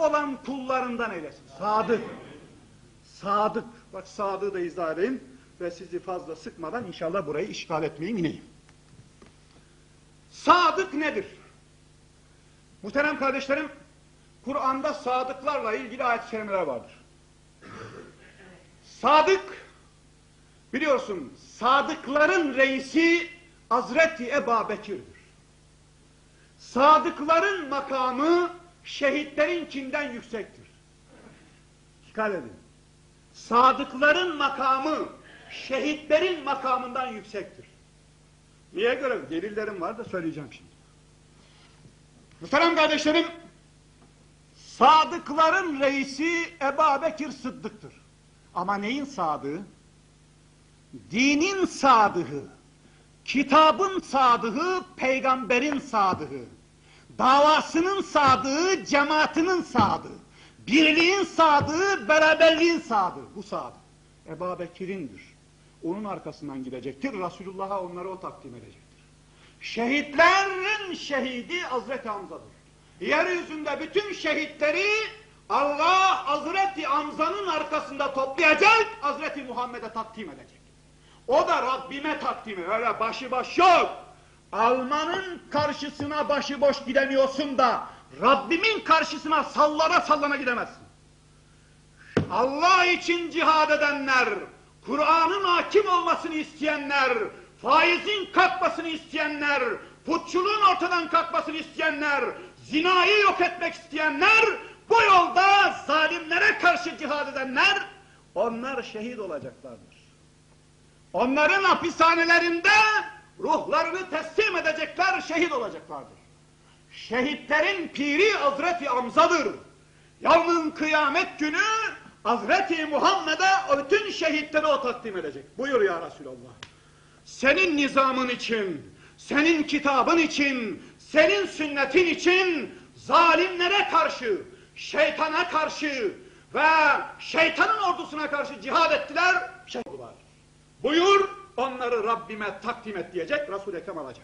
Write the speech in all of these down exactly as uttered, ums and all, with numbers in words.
olan kullarından eylesin. Sadık. Sadık. Bak sadığı da izah edeyim ve sizi fazla sıkmadan inşallah burayı işgal etmeyeyim, ineyim. Sadık nedir? Muhterem kardeşlerim, Kur'an'da sadıklarla ilgili ayet-i kerimeler vardır. Sadık, biliyorsun, sadıkların reisi Hazreti Ebu Bekir'dir. Sadıkların makamı şehitlerinkinden yüksektir. Dikkat edin. Sadıkların makamı şehitlerin makamından yüksektir. Niye göre? Delillerim var da söyleyeceğim şimdi. Muhterem kardeşlerim, sadıkların reisi Ebu Bekir Sıddık'tır. Ama neyin sadığı? Dinin sadığı, kitabın sadığı, peygamberin sadığı, davasının sadığı, cemaatinin sadığı, birliğin sadığı, beraberliğin sadığı. Bu sadık Ebu Bekir'indir. Onun arkasından gidecektir. Resulullah'a onları o takdim edecektir. Şehitlerin şehidi Hazreti Hamza'dır. Yeryüzünde bütün şehitleri Allah Hazreti Hamza'nın arkasında toplayacak, Hazreti Muhammed'e takdim edecek. O da Rabbime takdim ediyor. Öyle başıboş yok. Almanın karşısına başıboş gidemiyorsun da Rabbimin karşısına sallana sallana gidemezsin. Allah için cihad edenler, Kur'an'ın hakim olmasını isteyenler, faizin kalkmasını isteyenler, putçuluğun ortadan kalkmasını isteyenler, zinayı yok etmek isteyenler, bu yolda zalimlere karşı cihad edenler, onlar şehit olacaklardır. Onların hapishanelerinde ruhlarını teslim edecekler, şehit olacaklardır. Şehitlerin piri Hazreti Hamza'dır. Yarın kıyamet günü Hazreti Muhammed'e bütün şehitleri o takdim edecek. Buyur ya Resulallah. Senin nizamın için, senin kitabın için, senin sünnetin için zalimlere karşı, şeytana karşı ve şeytanın ordusuna karşı cihad ettiler, şehit oldular. Buyur, onları Rabbime takdim et diyecek, Resul-i Ekrem alacak.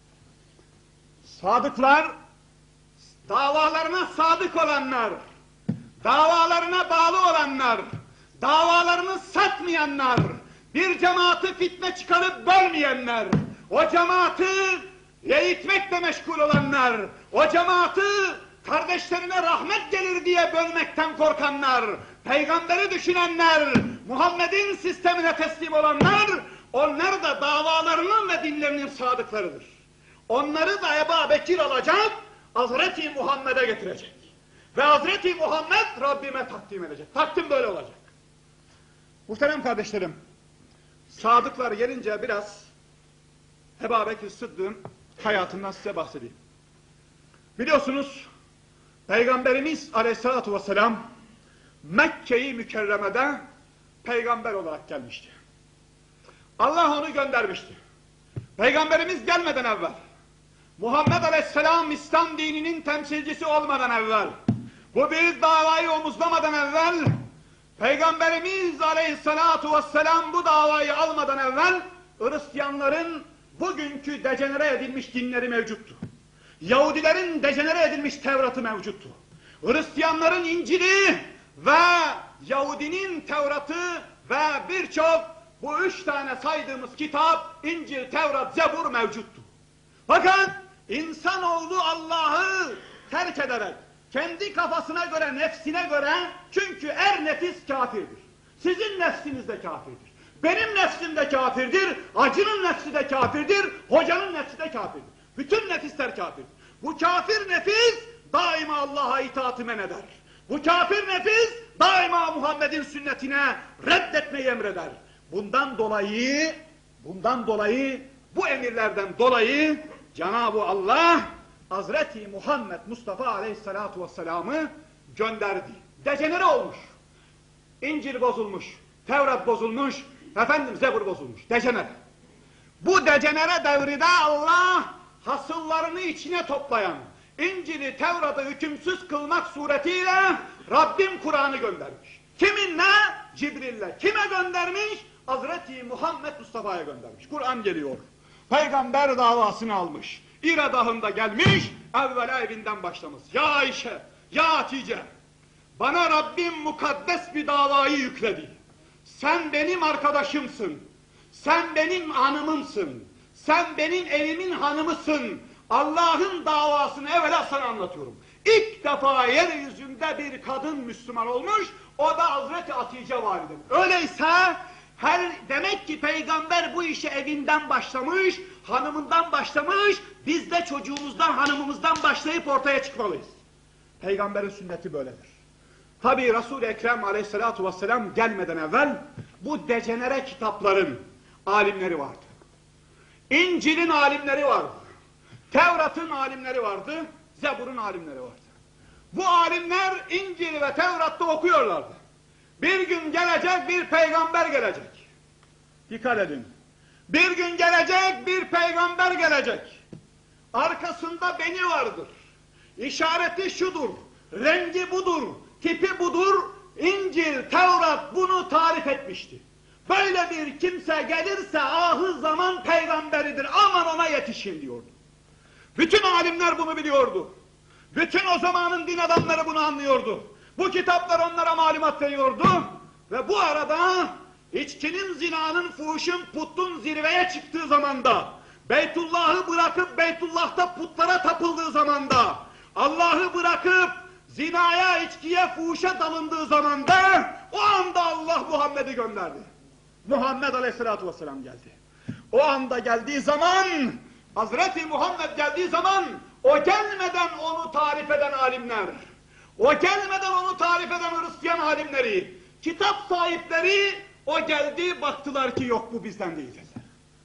Sadıklar, davalarına sadık olanlar, davalarına bağlı olanlar, davalarını satmayanlar, bir cemaati fitne çıkarıp bölmeyenler, o cemaati eğitmekle meşgul olanlar, o cemaati kardeşlerine rahmet gelir diye bölmekten korkanlar, peygamberi düşünenler, Muhammed'in sistemine teslim olanlar, onlar da davalarının ve dinlerinin sadıklarıdır. Onları da Ebu Bekir alacak, Hazreti Muhammed'e getirecek. Ve Hazreti Muhammed Rabbime takdim edecek. Takdim böyle olacak. Muhterem kardeşlerim, sadıklar gelince biraz Ebu Bekir Sıddık'ın hayatından size bahsedeyim. Biliyorsunuz, Peygamberimiz Aleyhisselatü Vesselam Mekke-i Mükerreme'de peygamber olarak gelmişti. Allah onu göndermişti. Peygamberimiz gelmeden evvel, Muhammed Aleyhisselam İslam dininin temsilcisi olmadan evvel, bu büyük davayı omuzlamadan evvel, Peygamberimiz Aleyhisselatü Vesselam bu davayı almadan evvel, Hristiyanların bugünkü dejenere edilmiş dinleri mevcuttu. Yahudilerin dejenere edilmiş Tevrat'ı mevcuttu. Hristiyanların İncil'i ve Yahudinin Tevrat'ı ve birçok bu üç tane saydığımız kitap, İncil, Tevrat, Zebur mevcuttu. Fakat insanoğlu Allah'ı terk ederek, kendi kafasına göre, nefsine göre, çünkü er nefis kafirdir. Sizin nefsiniz de kafirdir. Benim nefsim de kafirdir, acının nefsi de kafirdir, hocanın nefsi de kafirdir. Bütün nefisler kafirdir. Bu kafir nefis daima Allah'a itaati men eder. Bu kafir nefis daima Muhammed'in sünnetine reddetmeyi emreder. Bundan dolayı, bundan dolayı, bu emirlerden dolayı Cenab-ı Allah Hazreti Muhammed Mustafa Aleyhisselatü Vesselam'ı gönderdi. Dejenere olmuş. İncil bozulmuş, Tevrat bozulmuş, efendim Zebur bozulmuş. Dejenere. Bu dejenere devrinde Allah hasıllarını içine toplayan, İncil'i, Tevrat'ı hükümsüz kılmak suretiyle Rabbim Kur'an'ı göndermiş. Kiminle? Cibril'le. Kime göndermiş? Hazreti Muhammed Mustafa'ya göndermiş. Kur'an geliyor. Peygamber davasını almış. İra dağında gelmiş, evvela evinden başlamış. Ya Ayşe, ya Hatice, Bana Rabbim mukaddes bir davayı yükledi. Sen benim arkadaşımsın. Sen benim hanımımsın. Sen benim evimin hanımısın. Allah'ın davasını evvela sana anlatıyorum. İlk defa yeryüzünde bir kadın Müslüman olmuş, o da Hazreti Hatice validem. Öyleyse her demek ki peygamber bu işe evinden başlamış, hanımından başlamış, biz de çocuğumuzdan, hanımımızdan başlayıp ortaya çıkmalıyız. Peygamberin sünneti böyledir. Tabi Resul-i Ekrem aleyhissalatu vesselam gelmeden evvel bu dejenere kitapların alimleri vardı. İncil'in alimleri vardı. Tevrat'ın alimleri vardı. Zebur'un alimleri vardı. Bu alimler İncil ve Tevrat'ta okuyorlardı. Bir gün gelecek bir peygamber gelecek. Dikkat edin. Bir gün gelecek bir peygamber gelecek. Arkasında beni vardır. İşareti şudur. Rengi budur. Tipi budur. İncil, Tevrat bunu tarif etmişti. Böyle bir kimse gelirse ahir zaman peygamberidir. Aman ona yetişin diyordu. Bütün alimler bunu biliyordu. Bütün o zamanın din adamları bunu anlıyordu. Bu kitaplar onlara malumat veriyordu. Ve bu arada içkinin, zinanın, fuhuşun, puttun zirveye çıktığı zamanda, Beytullah'ı bırakıp Beytullah'ta putlara tapıldığı zamanda, Allah'ı bırakıp zinaya, içkiye, fuhuşa dalındığı zamanda, o anda Allah Muhammed'i gönderdi. Muhammed Aleyhisselatü Vesselam geldi. O anda geldiği zaman, Hazreti Muhammed geldiği zaman, o gelmeden onu tarif eden alimler, o gelmeden onu tarif eden Hristiyan alimleri, kitap sahipleri, o geldi baktılar ki yok bu bizden değil dediler.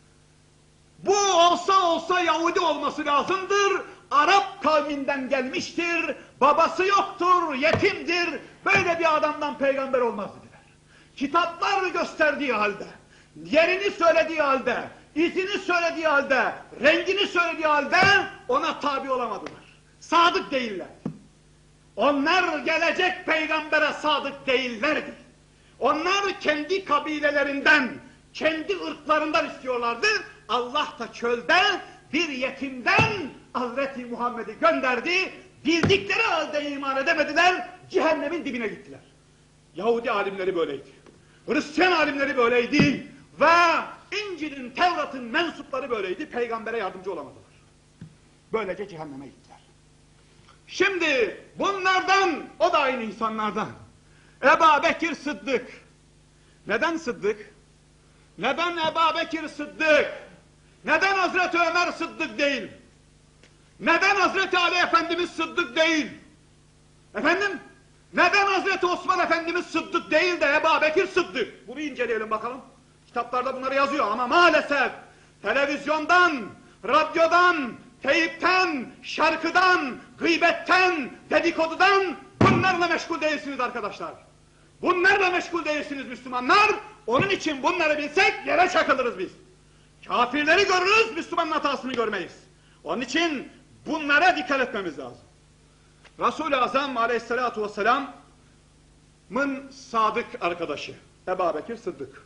Bu olsa olsa Yahudi olması lazımdır, Arap kavminden gelmiştir, babası yoktur, yetimdir, böyle bir adamdan peygamber olmaz dediler. Kitaplar gösterdiği halde, yerini söylediği halde, izini söylediği halde, rengini söylediği halde ona tabi olamadılar. Sadık değiller. Onlar gelecek peygambere sadık değillerdi. Onlar kendi kabilelerinden, kendi ırklarından istiyorlardı. Allah da çölde bir yetimden Hazreti Muhammed'i gönderdi. Bildikleri halde iman edemediler, cehennemin dibine gittiler. Yahudi alimleri böyleydi. Hristiyan alimleri böyleydi. Ve İncil'in, Tevrat'ın mensupları böyleydi. Peygambere yardımcı olamadılar. Böylece cehenneme gittiler. Şimdi bunlardan, o da aynı insanlardan. Ebu Bekir Sıddık. Neden Sıddık? Neden Ebu Bekir Sıddık? Neden Hazreti Ömer Sıddık değil? Neden Hazreti Ali Efendimiz Sıddık değil? Efendim? Neden Hazreti Osman Efendimiz Sıddık değil de Ebu Bekir Sıddık? Bunu inceleyelim bakalım. Kitaplarda bunları yazıyor ama maalesef televizyondan, radyodan, teyipten, şarkıdan, gıybetten, dedikodudan bunlarla meşgul değilsiniz arkadaşlar. Bunlarla meşgul değilsiniz Müslümanlar. Onun için bunları bilsek yere çakılırız biz. Kafirleri görürüz, Müslümanın hatasını görmeyiz. Onun için bunlara dikkat etmemiz lazım. Resul-i Azam aleyhissalatu vesselam'ın sadık arkadaşı Ebu Bekir Sıddık.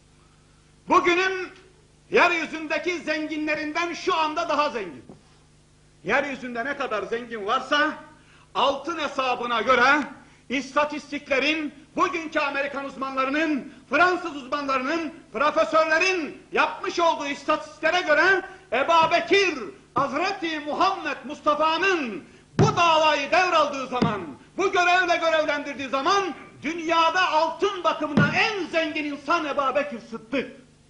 Bugünün yeryüzündeki zenginlerinden şu anda daha zengin. Yeryüzünde ne kadar zengin varsa altın hesabına göre istatistiklerin, bugünkü Amerikan uzmanlarının, Fransız uzmanlarının, profesörlerin yapmış olduğu istatistiklere göre Ebu Bekir, Hazreti Muhammed Mustafa'nın bu davayı devraldığı zaman, bu görevle görevlendirdiği zaman dünyada altın bakımından en zengin insan Ebu Bekir Sıddık.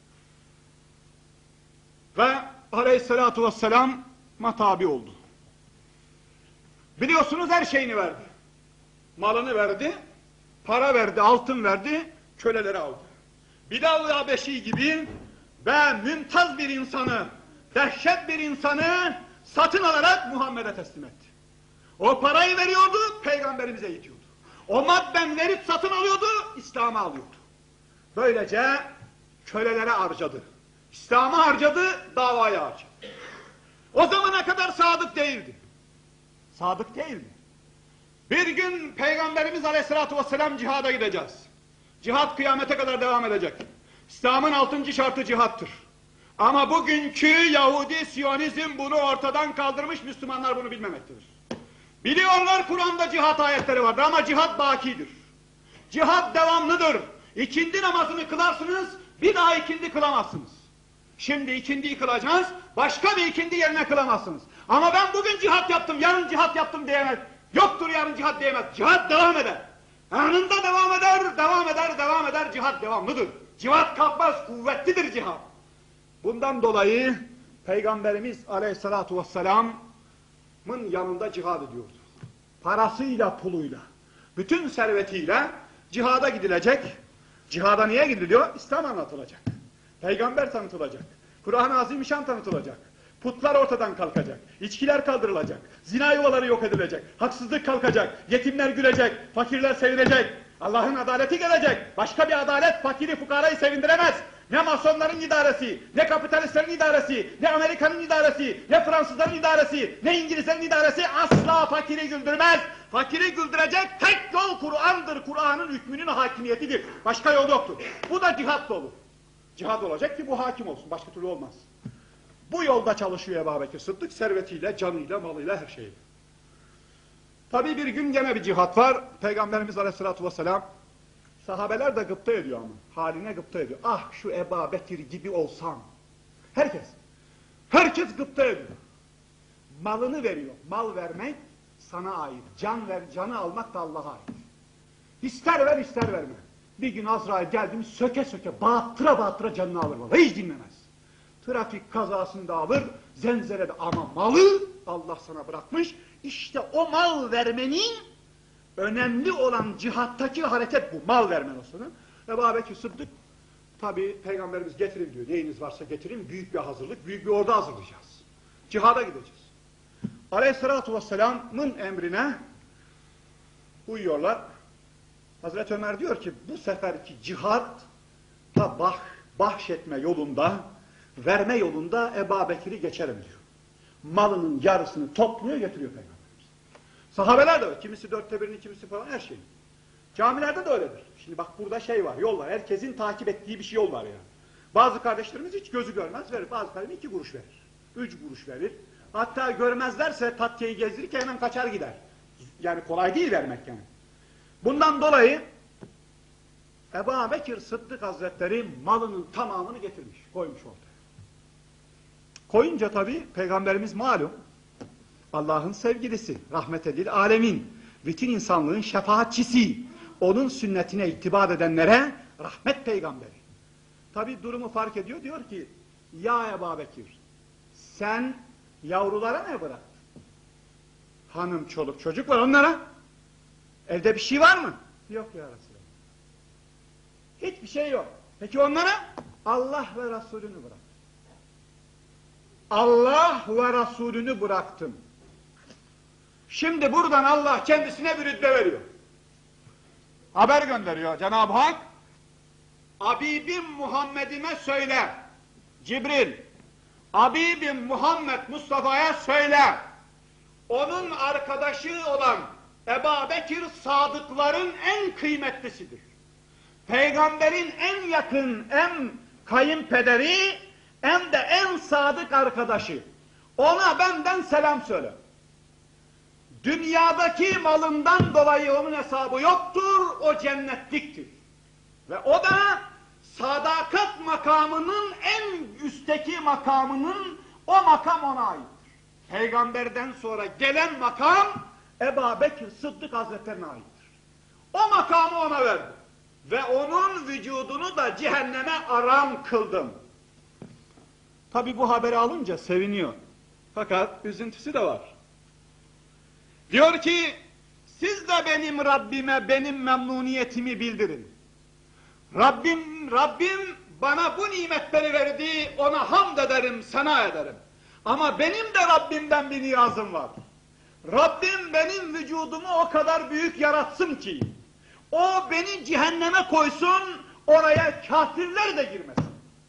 Ve aleyhissalatu vesselam'a tabi oldu. Biliyorsunuz her şeyini verdi. Malını verdi, para verdi, altın verdi, köleleri aldı. Bilal-i Habeşi gibi ve mümtaz bir insanı, dehşet bir insanı satın alarak Muhammed'e teslim etti. O parayı veriyordu, peygamberimize itiyordu. O madden verip satın alıyordu, İslam'a alıyordu. Böylece kölelere harcadı. İslam'a harcadı, davaya harcadı. O zamana kadar sadık değildi. Sadık değil mi? Bir gün Peygamberimiz Aleyhisselatü Vesselam cihada gideceğiz. Cihad kıyamete kadar devam edecek. İslam'ın altıncı şartı cihattır. Ama bugünkü Yahudi Siyonizm bunu ortadan kaldırmış, Müslümanlar bunu bilmemektedir. Biliyorlar Kur'an'da cihat ayetleri vardır ama cihat bakidir. Cihat devamlıdır. İkindi namazını kılarsınız, bir daha ikindi kılamazsınız. Şimdi ikindiyi kılacağız, başka bir ikindi yerine kılamazsınız. Ama ben bugün cihat yaptım, yarın cihat yaptım diyemez. Yoktur yarın cihat diyemez. Cihat devam eder. Anında devam eder, devam eder, devam eder. Cihat devamlıdır. Cihat kalkmaz, kuvvetlidir cihat. Bundan dolayı Peygamberimiz Aleyhisselatü Vesselam'ın yanında cihad ediyordu. Parasıyla, puluyla, bütün servetiyle cihada gidilecek. Cihada niye gidiliyor? İslam anlatılacak. Peygamber tanıtılacak. Kur'an-ı Azimüşşan tanıtılacak. Putlar ortadan kalkacak. İçkiler kaldırılacak. Zina yuvaları yok edilecek. Haksızlık kalkacak. Yetimler gülecek. Fakirler sevinecek. Allah'ın adaleti gelecek. Başka bir adalet fakiri fukarayı sevindiremez. Ne masonların idaresi, ne kapitalistlerin idaresi, ne Amerika'nın idaresi, ne Fransızların idaresi, ne İngilizlerin idaresi asla fakiri güldürmez. Fakiri güldürecek tek yol Kur'an'dır. Kur'an'ın hükmünün hakimiyetidir. Başka yol yoktur. Bu da cihat olur. Cihad olacak ki bu hakim olsun. Başka türlü olmaz. Bu yolda çalışıyor Ebu Bekir Sıddık. Servetiyle, canıyla, malıyla, her şeyle. Tabi bir gün gene bir cihat var. Peygamberimiz Aleyhisselatü Vesselam, sahabeler de gıpta ediyor ama. Haline gıpta ediyor. Ah şu Ebu Bekir gibi olsam. Herkes. Herkes gıpta ediyor. Malını veriyor. Mal vermek sana ait. Can ver, canı almak da Allah'a ait. İster ver, ister verme. Bir gün Azrail geldi mi söke söke, bağıttıra bağıttıra canını alır vallahi. Hiç dinlemez. Trafik kazasında alır, zenzerede, ama malı Allah sana bırakmış. İşte o mal vermenin önemli olan cihattaki hareket bu. Mal vermen olsun. Ebu Bekir Sıddık, tabi Peygamberimiz getirin diyor. Neyiniz varsa getirin. Büyük bir hazırlık, büyük bir ordu hazırlayacağız. Cihada gideceğiz. Aleyhisselatü Vesselam'ın emrine uyuyorlar. Hazreti Ömer diyor ki bu seferki cihat ta bah, bahşetme yolunda, verme yolunda Ebu Bekir'i geçerim diyor. Malının yarısını topluyor, getiriyor Peygamberimiz. Sahabeler de öyle. Kimisi dörtte birini, kimisi falan, her şey. Camilerde de öyledir. Şimdi bak burada şey var, yol var. Herkesin takip ettiği bir şey yol var yani. Bazı kardeşlerimiz hiç gözü görmez verir. Bazı kardeşlerimiz iki kuruş verir. Üç kuruş verir. Hatta görmezlerse tatkeyi gezdirirken hemen kaçar gider. Yani kolay değil vermek yani. Bundan dolayı Ebu Bekir Sıddık Hazretleri malının tamamını getirmiş, koymuş ortaya. Koyunca tabi Peygamberimiz malum Allah'ın sevgilisi, rahmet edil alemin, bütün insanlığın şefaatçisi, onun sünnetine itibar edenlere rahmet peygamberi. Tabi durumu fark ediyor, diyor ki ya Ebu Bekir, sen yavrulara ne bıraktın? Hanım, çoluk, çocuk var onlara. Evde bir şey var mı? Yok ya Resulallah. Hiçbir şey yok. Peki onlara? Allah ve Resulünü bırak. Allah ve Resulünü bıraktım. Şimdi buradan Allah kendisine bir rütbe veriyor. Haber gönderiyor Cenab-ı Hak. Abibim Muhammed'ime söyle. Cibril. Abibim Muhammed Mustafa'ya söyle. Onun arkadaşı olan Ebu Bekir sadıkların en kıymetlisidir. Peygamberin en yakın, en kayınpederi, hem de en sadık arkadaşı. Ona benden selam söyle. Dünyadaki malından dolayı onun hesabı yoktur, o cennetliktir. Ve o da sadakat makamının en üstteki makamının, o makam ona aittir. Peygamberden sonra gelen makam Ebu Bekir Sıddık Hazretlerine aittir. O makamı ona verdim. Ve onun vücudunu da cehenneme aram kıldım. Tabi bu haberi alınca seviniyor. Fakat üzüntüsü de var. Diyor ki, siz de benim Rabbime benim memnuniyetimi bildirin. Rabbim, Rabbim bana bu nimetleri verdi, ona hamd ederim, sana ederim. Ama benim de Rabbimden bir niyazım var. Rabbim benim vücudumu o kadar büyük yaratsın ki, o beni cehenneme koysun, oraya kafirler de girmesin.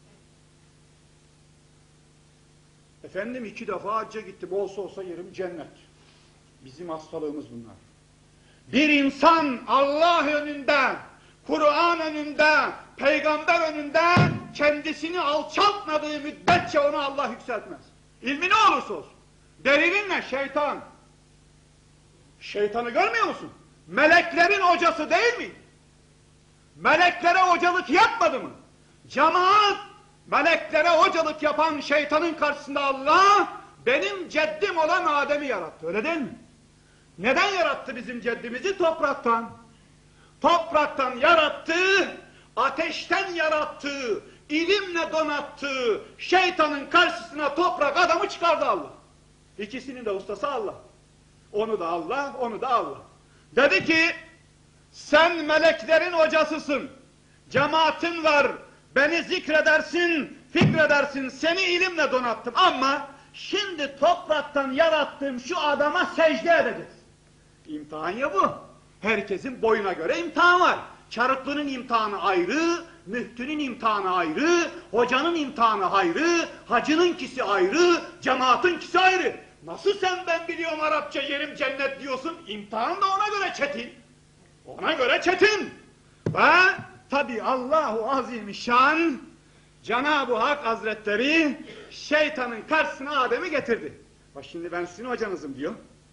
Efendim iki defa hacca gittim, olsa olsa yerim cennet. Bizim hastalığımız bunlar. Bir insan Allah önünde, Kur'an önünde, peygamber önünde kendisini alçaltmadığı müddetçe onu Allah yükseltmez. İlmi ne olursa olsun. Delilin ne? Şeytan. Şeytanı görmüyor musun? Meleklerin hocası değil mi? Meleklere hocalık yapmadı mı? Cemaat, meleklere hocalık yapan şeytanın karşısında Allah, benim ceddim olan Adem'i yarattı, öyle değil mi? Neden yarattı bizim ceddimizi? Topraktan. Topraktan yarattı, ateşten yarattı, ilimle donattı, şeytanın karşısına toprak adamı çıkardı Allah. İkisinin de ustası Allah. Onu da Allah, onu da Allah. Dedi ki, sen meleklerin hocasısın, cemaatin var, beni zikredersin, fikredersin, seni ilimle donattım ama şimdi topraktan yarattığım şu adama secde edeceğiz. İmtihan ya bu. Herkesin boyuna göre imtihan var. Çarıklının imtihanı ayrı, müftünün imtihanı ayrı, hocanın imtihanı ayrı, hacınınkisi ayrı, cemaatinkisi ayrı. Nasıl sen ben biliyorum Arapça yerim cennet diyorsun? İmtihan da ona göre çetin. Ona göre çetin. Ve tabi Allahu Azimüşşan Cenab-ı Hak Hazretleri şeytanın karşısına Adem'i getirdi. Bak şimdi ben sizin hocanızım diyor.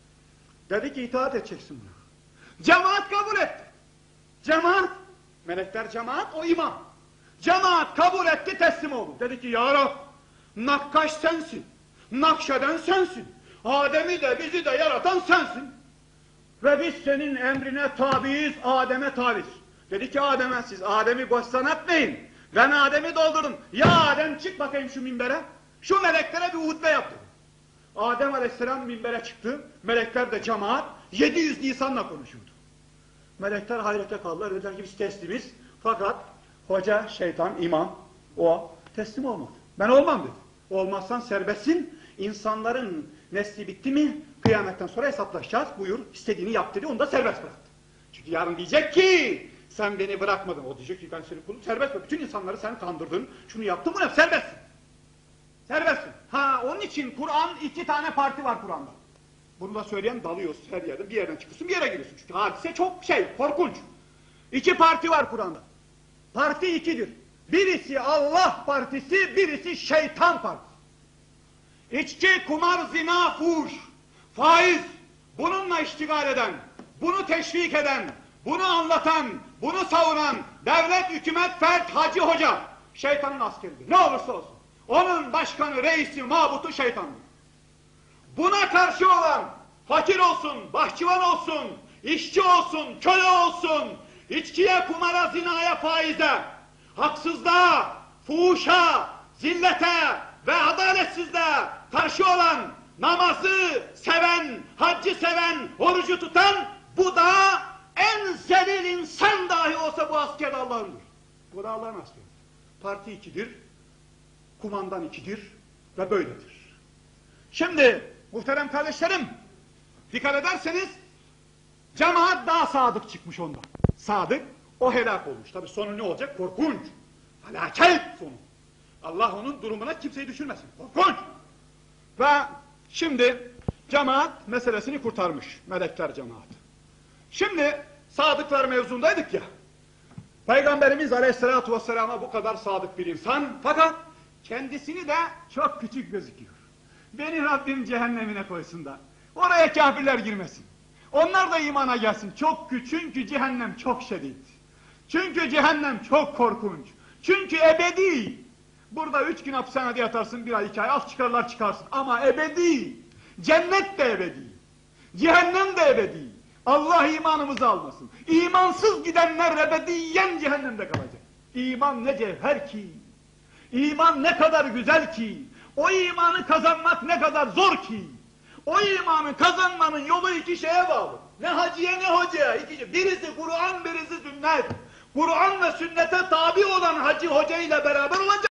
Dedi ki itaat edeceksin buna. Cemaat kabul etti. Cemaat, melekler cemaat, o imam. Cemaat kabul etti, teslim oldu. Dedi ki ya Rab, nakkaş sensin, nakşeden sensin, Adem'i de bizi de yaratan sensin. Ve biz senin emrine tabiiz, Adem'e tabiiz. Dedi ki Adem'e, siz Adem'i boşsan etmeyin. Ben Adem'i doldurdum. Ya Adem çık bakayım şu minbere. Şu meleklere bir hutbe yaptı. Adem Aleyhisselam minbere çıktı. Melekler de cemaat yedi yüz lisanla konuşuyordu. Melekler hayrete kaldılar. Dediler ki biz teslimiz. Fakat hoca, şeytan, imam o teslim olmadı. Ben olmam dedi. Olmazsan serbestsin. İnsanların nesli bitti mi kıyametten sonra hesaplaşacağız. Buyur istediğini yap dedi. Onu da serbest bıraktı. Çünkü yarın diyecek ki sen beni bırakmadın. O diyecek ki ben seni kulum serbest bırak. Bütün insanları sen kandırdın. Şunu yaptın bunu yap. Serbestsin. Serbestsin. Ha onun için Kur'an iki tane parti var Kur'an'da. Bunu da söyleyen dalıyorsun her yerde. Bir yerden çıkıyorsun bir yere giriyorsun. Çünkü hadise çok şey korkunç. İki parti var Kur'an'da. Parti ikidir. Birisi Allah partisi, birisi şeytan partisi. İçki, kumar, zina, fuhuş, faiz, bununla iştigal eden, bunu teşvik eden, bunu anlatan, bunu savunan devlet, hükümet, fert, hacı, hoca, şeytanın askeridir. Ne olursa olsun. Onun başkanı, reisi, mabutu şeytandır. Buna karşı olan, fakir olsun, bahçıvan olsun, işçi olsun, köle olsun, içkiye, kumara, zinaya, faize, haksızlığa, fuhuşa, zillete ve adaletsizliğe karşı olan, namazı seven, haccı seven, orucu tutan, bu da en zelil insan dahi olsa bu asker Allah'ındır. Bu da Allah'ın askeri. Parti ikidir, kumandan ikidir ve böyledir. Şimdi muhterem kardeşlerim, dikkat ederseniz cemaat daha sadık çıkmış ondan. Sadık, o helak olmuş. Tabi sonu ne olacak? Korkunç. Felaket sonu. Allah onun durumuna kimseyi düşürmesin. Korkunç. Ve şimdi cemaat meselesini kurtarmış. Melekler cemaati. Şimdi sadıklar mevzundaydık ya. Peygamberimiz Aleyhisselatü Vesselam'a bu kadar sadık bir insan. Fakat kendisini de çok küçük gözüküyor. Beni Rabbim cehennemine koysun da oraya kafirler girmesin. Onlar da imana gelsin. Çok küçük, çünkü cehennem çok şiddet. Çünkü cehennem çok korkunç. Çünkü ebedi. Burada üç gün hapishanede yatarsın, bir ay, iki ay, az çıkarlar çıkarsın. Ama ebedi. Cennet de ebedi. Cehennem de ebedi. Allah imanımızı almasın. İmansız gidenler ebediyen cehennemde kalacak. İman ne cevher ki. İman ne kadar güzel ki. O imanı kazanmak ne kadar zor ki. O imanı kazanmanın yolu iki şeye bağlı. Ne hacıya ne hocaya. İki, birisi Kur'an, birisi sünnet. Kur'an ve sünnete tabi olan hacı hoca ile beraber olacak.